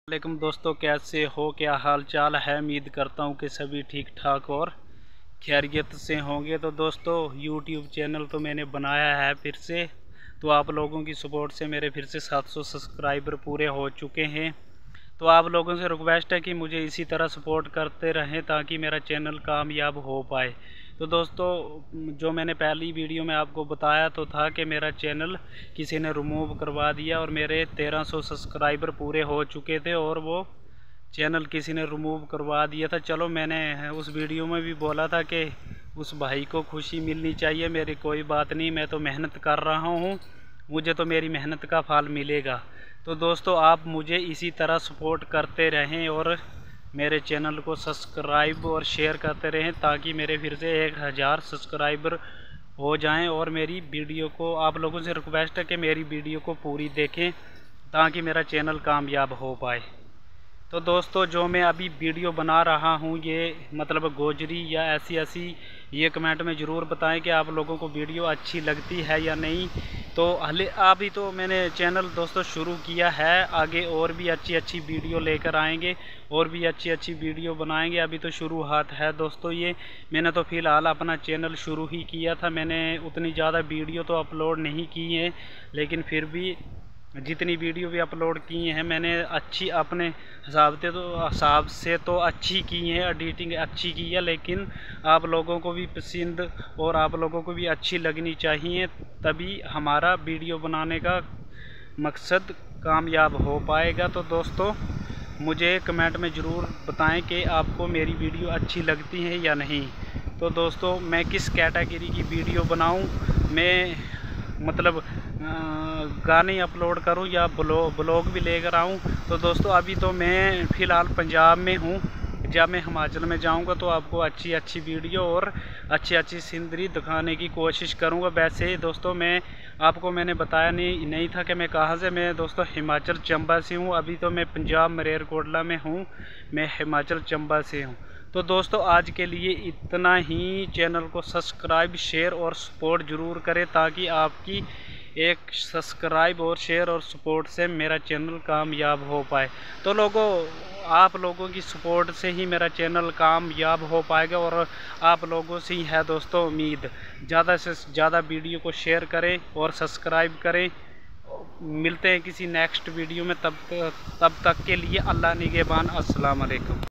वालेकुम दोस्तों, कैसे हो? क्या हाल चाल है? उम्मीद करता हूँ कि सभी ठीक ठाक और खैरियत से होंगे। तो दोस्तों, YouTube चैनल तो मैंने बनाया है फिर से। तो आप लोगों की सपोर्ट से मेरे फिर से 700 सब्सक्राइबर पूरे हो चुके हैं। तो आप लोगों से रिक्वेस्ट है कि मुझे इसी तरह सपोर्ट करते रहें ताकि मेरा चैनल कामयाब हो पाए। तो दोस्तों, जो मैंने पहली वीडियो में आपको बताया तो था कि मेरा चैनल किसी ने रिमूव करवा दिया और मेरे 1300 सब्सक्राइबर पूरे हो चुके थे और वो चैनल किसी ने रिमूव करवा दिया था। चलो, मैंने उस वीडियो में भी बोला था कि उस भाई को खुशी मिलनी चाहिए। मेरी कोई बात नहीं, मैं तो मेहनत कर रहा हूँ, मुझे तो मेरी मेहनत का फल मिलेगा। तो दोस्तों, आप मुझे इसी तरह सपोर्ट करते रहें और मेरे चैनल को सब्सक्राइब और शेयर करते रहें ताकि मेरे फिर से 1000 सब्सक्राइबर हो जाएं। और मेरी वीडियो को, आप लोगों से रिक्वेस्ट है कि मेरी वीडियो को पूरी देखें ताकि मेरा चैनल कामयाब हो पाए। तो दोस्तों, जो मैं अभी वीडियो बना रहा हूँ ये मतलब गोजरी या ऐसी ये कमेंट में ज़रूर बताएं कि आप लोगों को वीडियो अच्छी लगती है या नहीं। तो अभी तो मैंने चैनल दोस्तों शुरू किया है, आगे और भी अच्छी वीडियो लेकर आएंगे और भी अच्छी वीडियो बनाएंगे। अभी तो शुरुआत है दोस्तों, ये मैंने तो फ़िलहाल अपना चैनल शुरू ही किया था। मैंने उतनी ज़्यादा वीडियो तो अपलोड नहीं की है, लेकिन फिर भी जितनी वीडियो भी अपलोड की हैं मैंने अच्छी अपने हिसाब से तो अच्छी की है, एडिटिंग अच्छी की है। लेकिन आप लोगों को भी पसंद और आप लोगों को भी अच्छी लगनी चाहिए, तभी हमारा वीडियो बनाने का मकसद कामयाब हो पाएगा। तो दोस्तों, मुझे कमेंट में ज़रूर बताएं कि आपको मेरी वीडियो अच्छी लगती है या नहीं। तो दोस्तों, मैं किस कैटेगरी की वीडियो बनाऊं, मैं मतलब गाने अपलोड करूं या ब्लॉग भी लेकर आऊं। तो दोस्तों, अभी तो मैं फ़िलहाल पंजाब में हूं। जब मैं हिमाचल में जाऊंगा तो आपको अच्छी वीडियो और अच्छी सीनरी दिखाने की कोशिश करूंगा। वैसे दोस्तों, मैंने बताया नहीं था कि मैं कहाँ से, मैं दोस्तों हिमाचल चंबा से हूँ। अभी तो मैं पंजाब मलेरकोटला में हूँ, मैं हिमाचल चंबा से हूँ। तो दोस्तों, आज के लिए इतना ही। चैनल को सब्सक्राइब, शेयर और सपोर्ट ज़रूर करें ताकि आपकी एक सब्सक्राइब और शेयर और सपोर्ट से मेरा चैनल कामयाब हो पाए। तो लोगों, आप लोगों की सपोर्ट से ही मेरा चैनल कामयाब हो पाएगा और आप लोगों से ही है दोस्तों उम्मीद। ज़्यादा से ज़्यादा वीडियो को शेयर करें और सब्सक्राइब करें। मिलते हैं किसी नेक्स्ट वीडियो में, तब तक के लिए अल्लाह निगहबान। अस्सलाम वालेकुम।